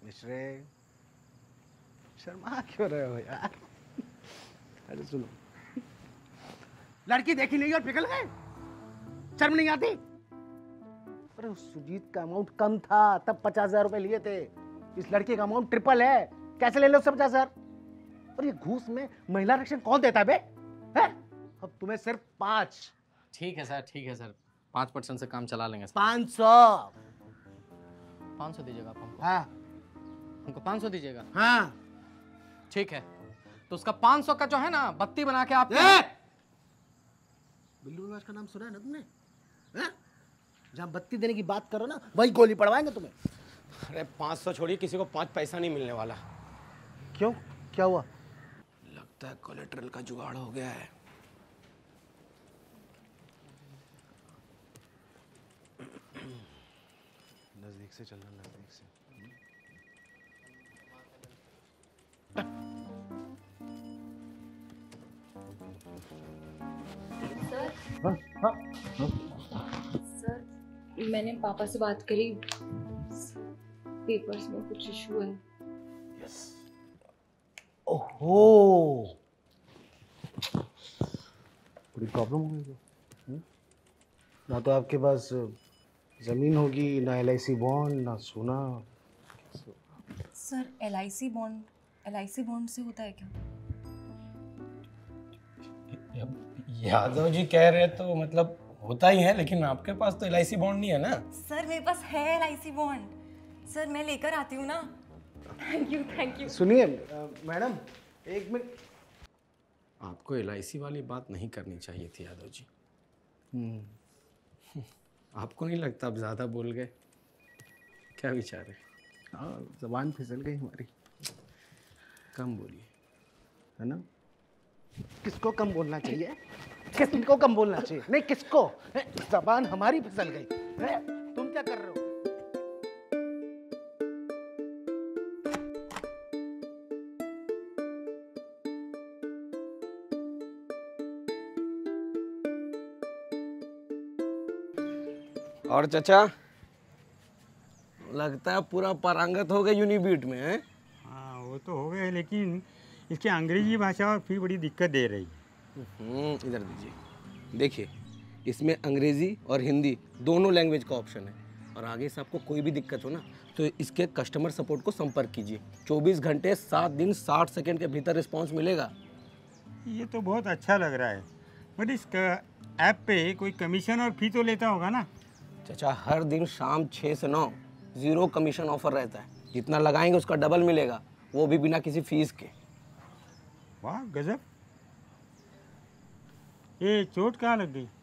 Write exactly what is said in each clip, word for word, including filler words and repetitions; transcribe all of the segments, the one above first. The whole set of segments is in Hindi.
मिश्रे, शर्मा क्यों रहे हो यार? अरे सुनो, लड़की देखी नहीं और पिघल गए, शर्म नहीं आती? अरे उस सुजीत का अमाउंट कम था, तब पचास हजार रुपए लिए थे। इस लड़के का अमाउंट ट्रिपल है, कैसे ले लो उससे पचास हजार? और ये घूस में महिला आरक्षण कौन देता है बे? है? अब तुम्हें सिर्फ पांच। ठीक है सर, ठीक है सर, पाँच परसेंट से काम चला लेंगे सर। पाँच सौ। पाँच सौ दीजिएगा आप हमको। हाँ हमको पाँच सौ दीजिएगा। हाँ ठीक है, तो उसका पाँच सौ का जो है ना बत्ती बना के आप बिल्लू निवास का नाम सुना है ना तुमने? हैं? जहाँ बत्ती देने की बात करो ना, वही गोली पड़वाएंगे तुम्हें। अरे पाँच सौ छोड़िए, किसी को पाँच पैसा नहीं मिलने वाला। क्यों, क्या हुआ? लगता है कोलेट्रल का जुगाड़ हो गया है। नजदीक से चलना, नजदीक से। सर हाँ हाँ सर मैंने पापा से बात करी, पेपर्स में कुछ इशू है। यस। ओहो, बड़ी प्रॉब्लम हो गई तो। ना तो आपके पास जमीन होगी, ना एल आई सी बॉन्ड, ना सोना। Sir L I C bond, L I C bond से होता है क्या? यादव जी कह रहे तो मतलब होता ही है, लेकिन आपके पास तो एल आई सी बॉन्ड नहीं है ना। सर मेरे पास है L I C bond, sir मैं लेकर आती हूँ ना। Thank you thank you. सुनिए मैडम, एक मिनट। आपको एल आई सी वाली बात नहीं करनी चाहिए थी यादव जी। आपको नहीं लगता आप ज़्यादा बोल गए? क्या विचार है? हाँ, जबान फिसल गई हमारी। कम बोलिए, है ना? किसको कम बोलना चाहिए? किसको कम बोलना चाहिए? नहीं किसको? जबान हमारी फिसल गई है? तुम क्या कर रहे हो? और चचा लगता है पूरा पारंगत हो गए यूनिबीट में, हैं? हाँ वो तो हो गए, लेकिन इसकी अंग्रेजी भाषा और फिर बड़ी दिक्कत दे रही है। इधर दीजिए, देखिए इसमें अंग्रेज़ी और हिंदी दोनों लैंग्वेज का ऑप्शन है। और आगे से आपको कोई भी दिक्कत हो ना तो इसके कस्टमर सपोर्ट को संपर्क कीजिए। चौबीस घंटे सात दिन साठ सेकंड के भीतर रिस्पांस मिलेगा। ये तो बहुत अच्छा लग रहा है, बट इस ऐप पे कोई कमीशन और फी तो लेता होगा ना? चाचा हर दिन शाम छः से नौ ज़ीरो कमीशन ऑफर रहता है। जितना लगाएंगे उसका डबल मिलेगा, वो भी बिना किसी फीस के। वाह गजब। ये चोट कहाँ लग गई?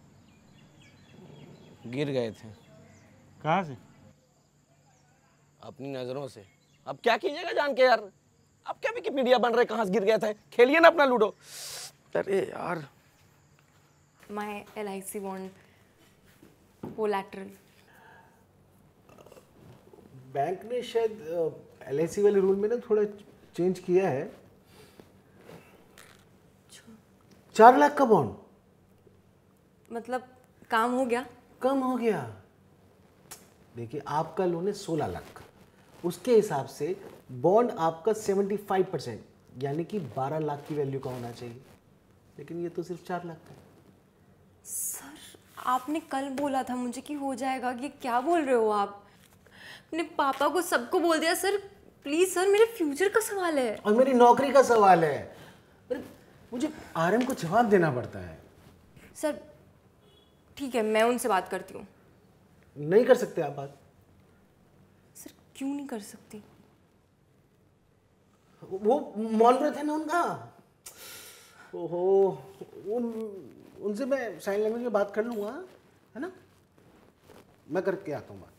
गिर गए थे। कहाँ से? अपनी नज़रों से। अब क्या कीजिएगा जान के यार, अब क्या विकिपीडिया बन रहे कहाँ से गिर गए थे? खेलिए ना अपना लूडो। अरे यार, my L I C bond collateral. Bank ने शायद एल आई सी वाले रूल में ना थोड़ा चेंज किया है। चार लाख का बॉन्ड मतलब काम हो गया? कम हो गया। देखिए आपका लोन है सोलह लाख का, उसके हिसाब से बॉन्ड आपका सेवेंटी फाइव परसेंट यानी कि बारह लाख की वैल्यू का होना चाहिए, लेकिन ये तो सिर्फ चार लाख का है। सर आपने कल बोला था मुझे कि हो जाएगा, ये क्या बोल रहे हो आप? अपने पापा को सबको बोल दिया। सर प्लीज सर, मेरे फ्यूचर का सवाल है और मेरी नौकरी का सवाल है। अरे मुझे आर एम को जवाब देना पड़ता है। सर ठीक है, मैं उनसे बात करती हूँ। नहीं कर सकते आप बात? सर क्यों नहीं कर सकती? वो मौन व्रत है ना उनका। ओहो, उन उनसे मैं साइन लैंग्वेज में बात कर लूँगा, है ना? मैं करके आता हूँ बात।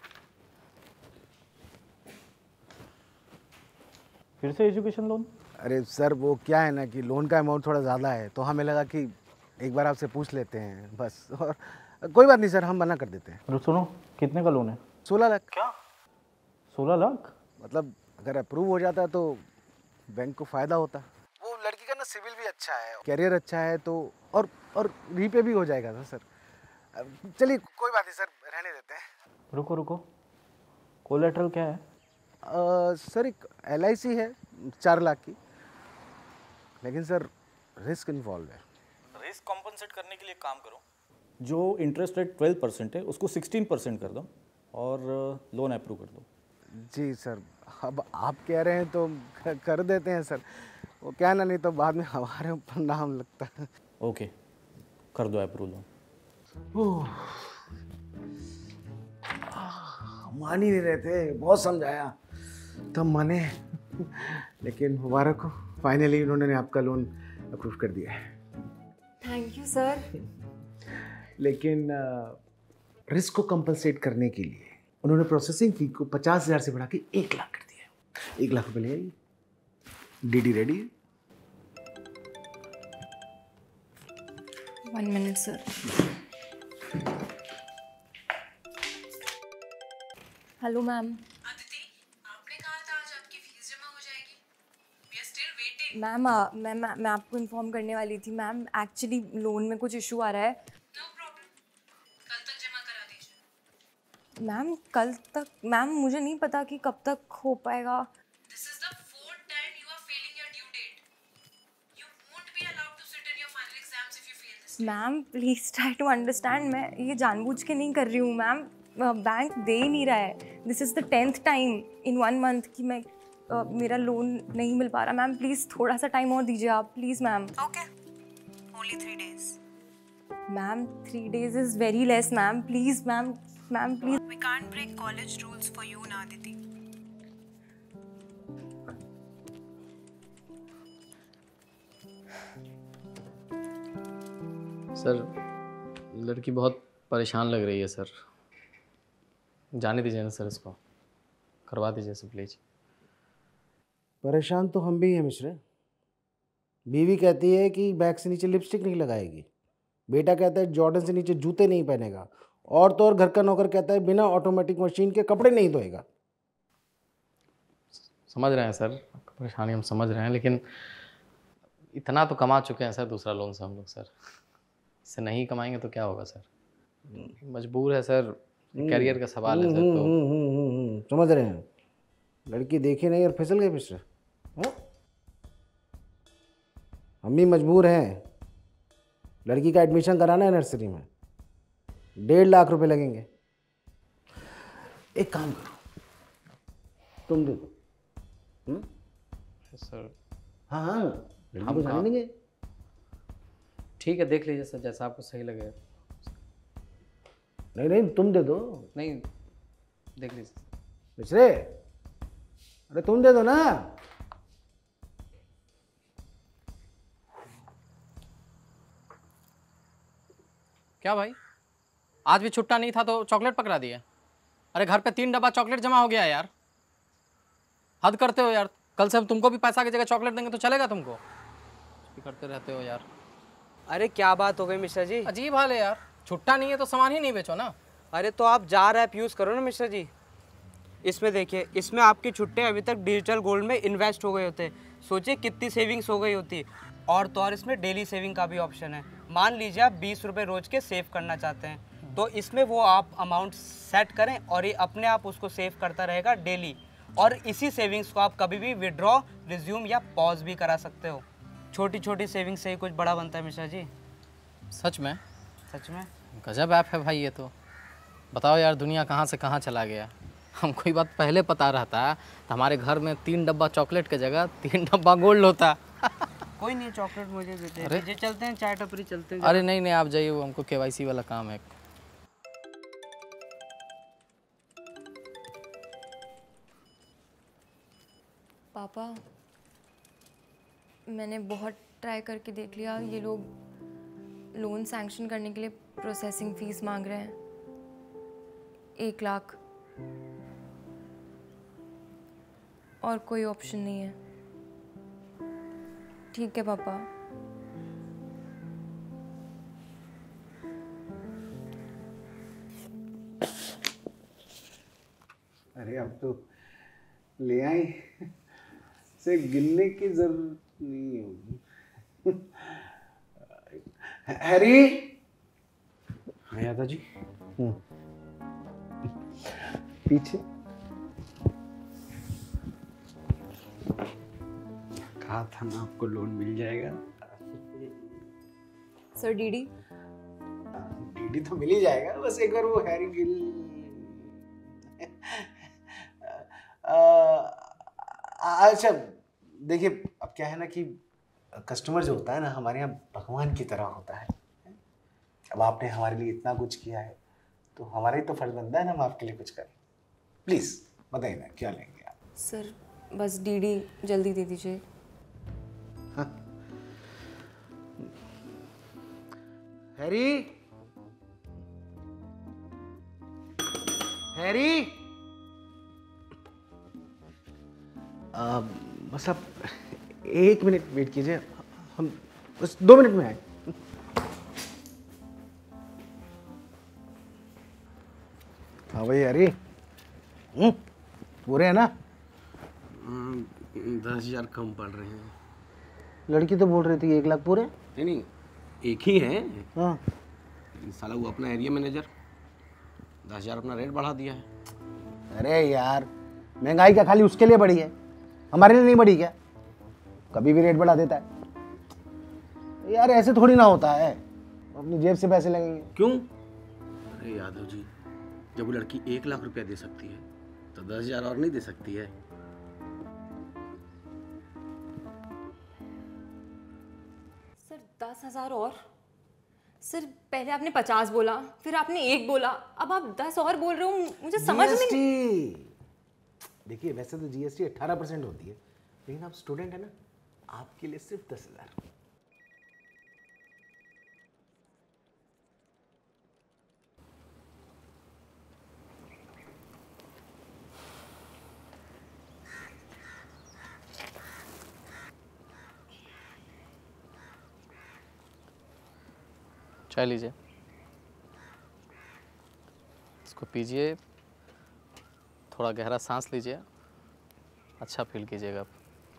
फिर से एजुकेशन लोन? अरे सर वो क्या है ना कि लोन का अमाउंट थोड़ा ज़्यादा है, तो हमें लगा कि एक बार आपसे पूछ लेते हैं बस। और कोई बात नहीं सर, हम मना कर देते हैं। अरे सुनो, कितने का लोन है? सोलह लाख। क्या? सोलह लाख? मतलब अगर अप्रूव हो जाता तो बैंक को फ़ायदा होता। वो लड़की का ना सिविल भी अच्छा है, कैरियर अच्छा है, तो और और रीपे भी हो जाएगा ना सर। चलिए कोई बात नहीं सर, रहने देते हैं। रुको रुको, कोलेट्रल क्या है? अ, सर एक एल आई सी है चार लाख की, लेकिन सर रिस्क इन्वॉल्व है। रिस्क कॉम्पनसेट करने के लिए काम करो, जो इंटरेस्ट रेट ट्वेल्व परसेंट है उसको सिक्सटीन परसेंट कर दो और लोन अप्रूव कर दो। जी सर, अब आप कह रहे हैं तो क- कर देते हैं सर। वो क्या ना, नहीं तो बाद में हमारे ऊपर नाम लगता है। ओके, कर दो अप्रूव लोन। मान ही नहीं रहे थे, बहुत समझाया तब माने, लेकिन मुबारक हो, फाइनली उन्होंने आपका लोन अप्रूव कर दिया है। Thank you sir. लेकिन रिस्क को कंपनसेट करने के लिए उन्होंने प्रोसेसिंग फी को पचास हजार से बढ़ा के एक लाख कर दिया। एक लाख रुपए ले आइए, डीडी रेडी है। One minute sir. Hello ma'am. Aditi, आपने कहा था आज आपकी फीस जमा हो जाएगी। We are still waiting. Ma'am आ, मैं मैं मैं आपको इन्फॉर्म करने वाली थी मैम, एक्चुअली लोन में कुछ इशू आ रहा है। No problem. कल तक जमा करा दीजिए। मैम कल तक? मैम मुझे नहीं पता कि कब तक हो पाएगा। This is the fourth time you are failing your due date. You won't be allowed to sit in your final exams if you fail this. Ma'am please try to understand, मैं ये जानबूझ के नहीं कर रही हूँ मैम, बैंक दे ही नहीं रहा है। This is the tenth time in one month कि मैं uh, मेरा लोन नहीं मिल पा रहा। मैम प्लीज़ थोड़ा सा टाइम और दीजिए आप, please ma'am. Okay. Only three days. Ma'am three days is very less ma'am, please ma'am, ma'am please. We can't break college rules for you ना अदिति। सर लड़की बहुत परेशान लग रही है सर, जाने दीजिए ना सर, इसको करवा दीजिए सर प्लीज। परेशान तो हम भी हैं मिश्रे। बीवी कहती है कि बैग से नीचे लिपस्टिक नहीं लगाएगी, बेटा कहता है जॉर्डन से नीचे जूते नहीं पहनेगा, और तो और घर का नौकर कहता है बिना ऑटोमेटिक मशीन के कपड़े नहीं धोएगा। समझ रहे हैं सर, आपकी परेशानी हम समझ रहे हैं, लेकिन इतना तो कमा चुके हैं सर दूसरा लोन से हम लोग सर, इससे नहीं कमाएंगे तो क्या होगा सर, मजबूर है सर, करियर का सवाल है सर। हम्म, तो हम्म, हम्म, हम्म, हम्म, समझ रहे हैं। लड़की देखी नहीं और फिसल गए मिश्रे। हाँ? हम भी मजबूर हैं, लड़की का एडमिशन कराना है नर्सरी में, डेढ़ लाख रुपए लगेंगे। एक काम करो, तुम दे दो। हम्म? सर हाँ हाँ, लड़की हम को जाने कहाँ- देंगे। ठीक है, देख लीजिए सर जैसा आपको सही लगे। नहीं नहीं, तुम दे दो नहीं, देख लीजिए। मिश्रे, अरे तुम दे दो ना। क्या भाई, आज भी छुट्टा नहीं था तो चॉकलेट पकड़ा दिया? अरे घर पे तीन डब्बा चॉकलेट जमा हो गया है यार, हद करते हो यार। कल से हम तुमको भी पैसा की जगह चॉकलेट देंगे तो चलेगा तुमको? भी करते रहते हो यार। अरे क्या बात हो गई मिश्रा जी? अजीब हाल है यार, छुट्टा नहीं है तो सामान ही नहीं बेचो ना। अरे तो आप जार ऐप यूज़ करो ना मिश्रा जी। इसमें देखिए, इसमें आपके छुट्टे अभी तक डिजिटल गोल्ड में इन्वेस्ट हो गए होते। सोचिए कितनी सेविंग्स हो गई होती। और तो और इसमें डेली सेविंग का भी ऑप्शन है। मान लीजिए आप बीस रुपये रोज के सेव करना चाहते हैं, तो इसमें वो आप अमाउंट सेट करें और ये अपने आप उसको सेव करता रहेगा डेली। और इसी सेविंग्स को आप कभी भी विड्रॉ, रिज्यूम या पॉज भी करा सकते हो। छोटी छोटी सेविंग से ही कुछ बड़ा बनता है मिश्रा जी। सच में? सच में गजब ऐप है भाई ये तो। बताओ यार, दुनिया कहाँ से कहाँ चला गया। हमको ये बात पहले पता रहता तो हमारे घर में तीन डब्बा चॉकलेट की जगह तीन डब्बा गोल्ड होता। कोई नहीं, चॉकलेट मुझे देते अरे? हैं। चलते हैं चाय टपरी चलते हैं। अरे नहीं नहीं, आप जाइए, वो हमको केवाईसी वाला काम है। पापा मैंने बहुत ट्राई करके देख लिया, ये लोग लोन सैंक्शन करने के लिए प्रोसेसिंग फीस मांग रहे हैं एक लाख, और कोई ऑप्शन नहीं है। ठीक है पापा। अरे अब तो ले आए, से गिनने की जरूरत नहीं होगी। हैरी, हाँ दादाजी, पीछे। कहा था ना आपको लोन मिल जाएगा। सर डीडी डीडी तो मिल ही जाएगा, बस एक बार वो हैरी गिल अच्छा देखिए, अब क्या है ना कि कस्टमर जो होता है ना हमारे यहाँ भगवान की तरह होता है। अब आपने हमारे लिए इतना कुछ किया है तो हमारा ही तो फर्ज बनता है ना हम आपके लिए कुछ करें। प्लीज़ बताइए ना क्या लेंगे आप। सर बस डीडी जल्दी दे दीजिए। हाँ। हैरी हैरी आ, बस आप एक मिनट वेट कीजिए, हम बस दो मिनट में आए। हाँ भाई हैरी, हम्म पूरे है ना? दस हजार कम पड़ रहे हैं। लड़की तो बोल रही थी एक लाख पूरे। नहीं नहीं, एक ही है। हाँ लेकिन साला वो अपना एरिया मैनेजर दस हजार अपना रेट बढ़ा दिया है। अरे यार महंगाई क्या खाली उसके लिए बढ़ी है, हमारे लिए नहीं बढ़ी क्या? कभी भी रेट बढ़ा देता है यार, ऐसे थोड़ी ना होता है, अपनी जेब से पैसे लगेंगे। क्यों? अरे यादव जी, जब वो लड़की एक लाख रुपया दे सकती है तो दस हजार और नहीं दे सकती है? सर दस हजार और? सर पहले आपने पचास बोला, फिर आपने एक बोला, अब आप दस और बोल रहे हो, मुझे समझ नहीं। जीएसटी देखिए, वैसे तो जीएसटी अठारह परसेंट होती है, लेकिन आप स्टूडेंट है ना, आपके लिए सिर्फ दस हजार। चाय लीजिए, इसको पीजिए, थोड़ा गहरा सांस लीजिए, अच्छा फील कीजिएगा आप।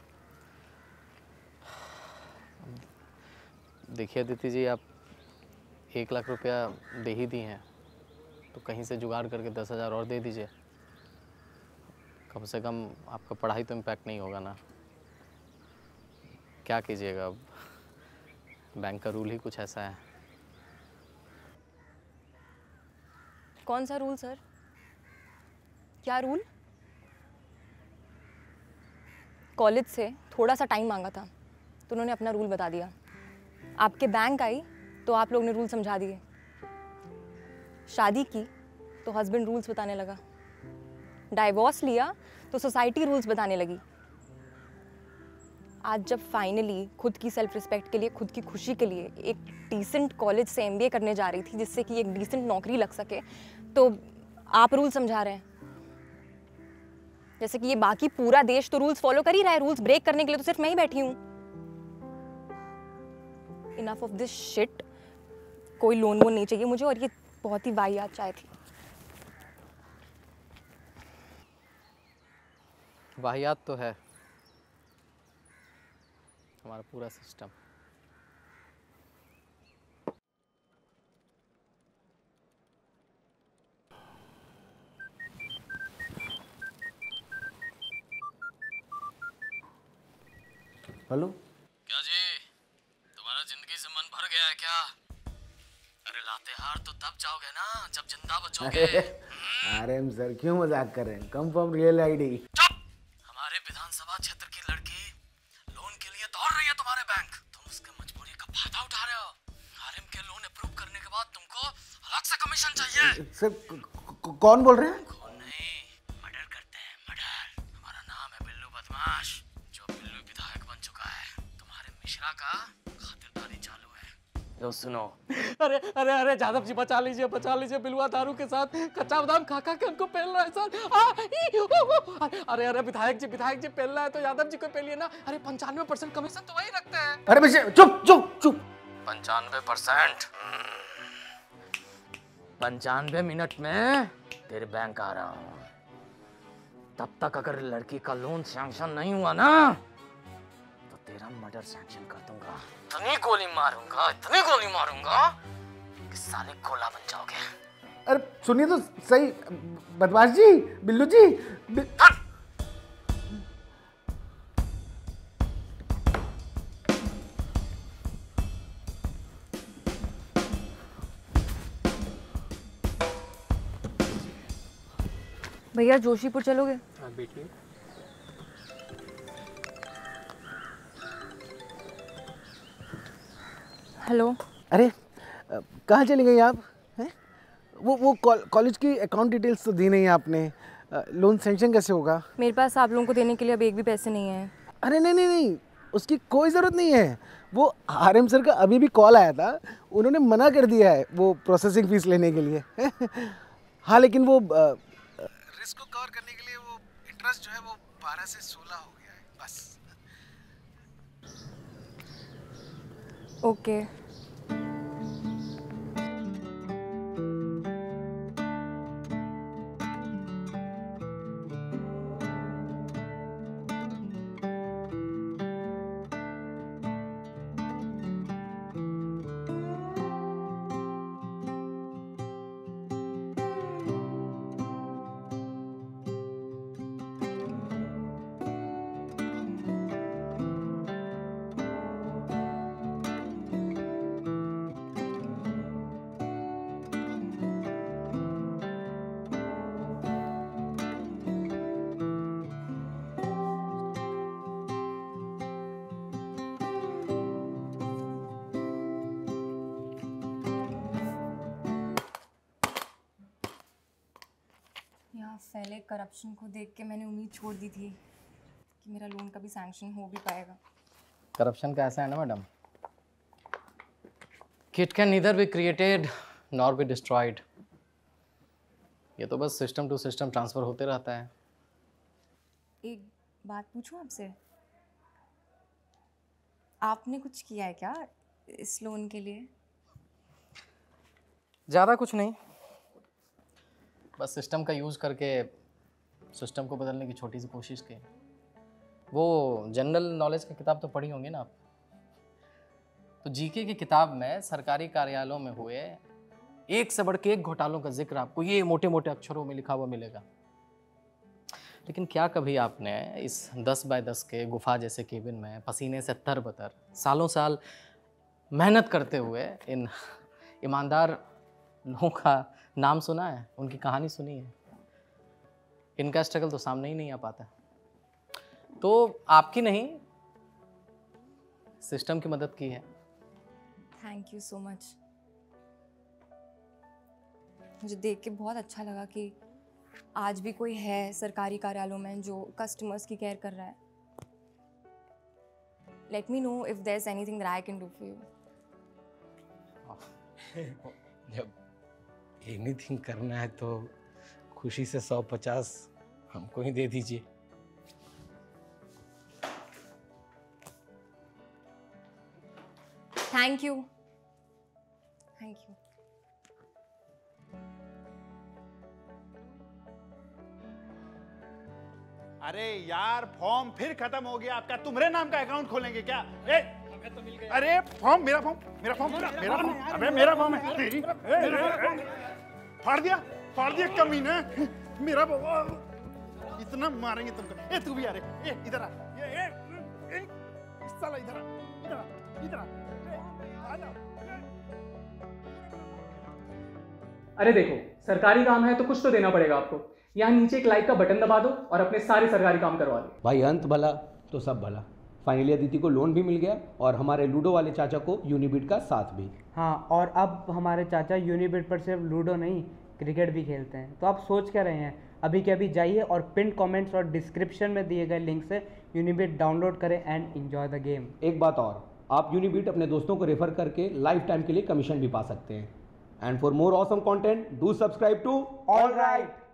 देखिए अदिति जी, आप एक लाख रुपया दे ही दी हैं तो कहीं से जुगाड़ करके दस हज़ार और दे दीजिए, कम से कम आपका पढ़ाई तो इम्पैक्ट नहीं होगा ना। क्या कीजिएगा, अब बैंक का रूल ही कुछ ऐसा है। कौन सा रूल सर? क्या रूल? कॉलेज से थोड़ा सा टाइम मांगा था तो उन्होंने अपना रूल बता दिया। आपके बैंक आई तो आप लोग ने रूल समझा दिए। शादी की तो हस्बैंड रूल्स बताने लगा। डाइवोर्स लिया तो सोसाइटी रूल्स बताने लगी। आज जब फाइनली खुद की सेल्फ रिस्पेक्ट के लिए, खुद की खुशी के लिए एक डिसेंट कॉलेज से एमबीए करने जा रही थी जिससे कि एक डिसेंट नौकरी लग सके, तो आप रूल समझा रहे हैं। जैसे कि ये बाकी पूरा देश तो रूल्स फॉलो कर ही रहा है, रूल्स ब्रेक करने के लिए तो सिर्फ मैं ही बैठी हूँ। Enough of this shit. कोई लोन वोन नहीं चाहिए मुझे, और ये बहुत ही वाहियात चाय थी। वाहियात तो है हमारा पूरा सिस्टम। हेलो, क्या जी, तुम्हारा जिंदगी से मन भर गया है क्या? अरे लातेहार तो तब जाओगे ना जब जिंदा बचोगे। आरएम सर क्यों मजाक कर रहे हैं? Come from real ID. चुप! हमारे विधानसभा क्षेत्र की लड़की लोन के लिए दौड़ रही है तुम्हारे बैंक, तुम उसके मजबूरी का फायदा उठा रहे हो। आरएम के लोन अप्रूव करने के बाद तुमको अलग से कमीशन चाहिए। सर कौन बोल रहे हैं? कौन नहीं, मर्डर करते हैं, मर्डर। हमारा नाम है बिल्लू बदमाश, जो बिल्लू विधायक बन चुका है। तुम्हारे मिश्रा का खातिरदारी चालू है। लो सुनो। अरे अरे अरे यादव जी बचा लीजिए, बचा लीजिए, बिलुआ दारू के साथ कच्चा बादाम खा खा के हमको पेल रहा है सर। आ, ई, ओ, ओ, अरे अरे विधायक जी, विधायक जी पेल रहा है तो यादव जी को पेलिए ना। अरे पंचानवे परसेंट कमीशन तो वही रखते हैं। अरे बच्चे चुप चुप चुप। पंचानवे परसेंट पंचानवे मिनट में तेरे बैंक आ रहा हूँ। तब तक अगर लड़की का लोन सैंक्शन नहीं हुआ ना तो तेरा मर्डर सैंक्शन कर दूंगा। इतनी गोली मारूंगा, इतनी गोली मारूंगा कि साले गोला बन जाओगे। अरे सुनिए तो सही बदमाश जी, बिल्लू जी। बि... भैया जोशीपुर चलोगे? हाँ बैठिए। हेलो। अरे अ, कहाँ चली गई आप हैं? वो वो कॉलेज की अकाउंट डिटेल्स तो दी नहीं आपने। अ, लोन सेंक्शन कैसे होगा? मेरे पास आप लोगों को देने के लिए अब एक भी पैसे नहीं है। अरे नहीं नहीं नहीं, उसकी कोई ज़रूरत नहीं है। वो आरएम सर का अभी भी कॉल आया था, उन्होंने मना कर दिया है वो प्रोसेसिंग फीस लेने के लिए। हाँ लेकिन वो रिस्क को कवर करने के लिए वो इंटरेस्ट जो है वो बारह से सोलह हो गया है बस। ओके। यहाँ फैले करप्शन को देख के मैंने उम्मीद छोड़ दी थी कि मेरा लोन कभी सैंक्शन हो भी पाएगा। करप्शन का ऐसा है ना madam, it can neither be created nor be destroyed. ये तो बस सिस्टम टू सिस्टम ट्रांसफ़र होते रहता है। एक बात पूछूं आपसे, आपने कुछ किया है क्या इस लोन के लिए? ज़्यादा कुछ नहीं, बस सिस्टम का यूज़ करके सिस्टम को बदलने की छोटी सी कोशिश की। वो जनरल नॉलेज की किताब तो पढ़ी होंगी ना आप, तो जीके की किताब में सरकारी कार्यालयों में हुए एक से बढ़ के एक घोटालों का जिक्र आपको ये मोटे मोटे अक्षरों में लिखा हुआ मिलेगा। लेकिन क्या कभी आपने इस दस बाय दस के गुफा जैसे केबिन में पसीने से तर-बतर सालों साल मेहनत करते हुए इन ईमानदार लोगों का नाम सुना है, उनकी कहानी सुनी है? इनका स्ट्रगल तो सामने ही नहीं आ पाता। तो आपकी नहीं, सिस्टम की मदद की है। Thank you so much. मुझे देख के बहुत अच्छा लगा कि आज भी कोई है सरकारी कार्यालयों में जो कस्टमर्स की केयर कर रहा है। Let me know if there is anything that I can do for you. जब एनीथिंग करना है तो खुशी से सौ पचास हमको ही दे दीजिए। Thank you thank you. अरे यार फॉर्म फिर खत्म हो गया आपका, तुम्हारे नाम का अकाउंट खोलेंगे क्या? ए, तो मिल गया। अरे फॉर्म मेरा फॉर्म मेरा फॉर्म मेरा फॉर्म अबे मेरा फॉर्म है तेरी। फाड़ दिया फाड़ दिया कमीने मेरा। इतना मारेंगे तुमको। ए तू भी आ रे, ए इधर आ, ए ए इस साला इधर आ, इधर आ, इधर आ, आ जाओ। अरे देखो, सरकारी काम है तो कुछ तो देना पड़ेगा आपको। यहाँ नीचे एक लाइक का बटन दबा दो और अपने सारे सरकारी काम करवा दो। भाई अंत भला तो सब भला। फाइनली अदिति को लोन भी मिल गया और हमारे लूडो वाले चाचा को यूनिबिट का साथ भी। हाँ, और अब हमारे चाचा यूनिबिट पर सिर्फ लूडो नहीं क्रिकेट भी खेलते हैं। तो आप सोच क्या रहे हैं? अभी के अभी जाइए और पिन कमेंट्स और डिस्क्रिप्शन में दिए गए लिंक से यूनिबिट डाउनलोड करें एंड एंजॉय द गेम। एक बात और, आप यूनिबिट अपने दोस्तों को रेफर करके लाइफ टाइम के लिए कमीशन भी पा सकते हैं। And for more awesome content do subscribe to all right.